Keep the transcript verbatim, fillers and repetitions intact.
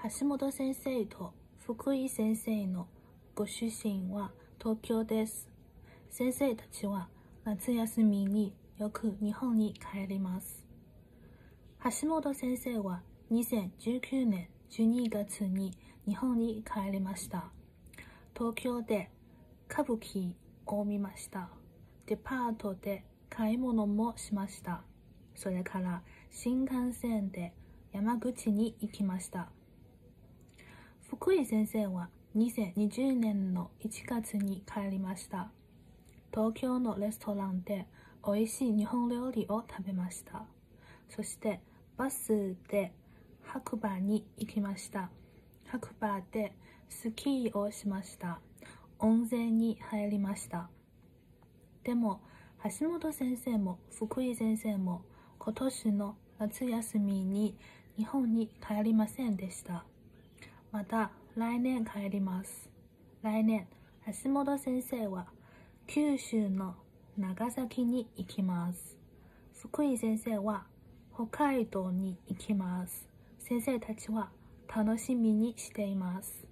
橋本先生と福井先生のご出身は東京です。先生たちは夏休みによく日本に帰ります。橋本先生はにせんじゅうきゅうねんじゅうにがつに日本に帰りました。東京で歌舞伎を見ました。デパートで買い物もしました。それから新幹線で山口に行きました。福井先生はにせんにじゅうねんのいちがつに帰りました。東京のレストランで美味しい日本料理を食べました。そしてバスで白馬に行きました。白馬でスキーをしました。温泉に入りました。でも橋本先生も福井先生も今年の夏休みに日本に帰りませんでした。また来年帰ります。来年、橋本先生は九州の長崎に行きます。福井先生は北海道に行きます。先生たちは楽しみにしています。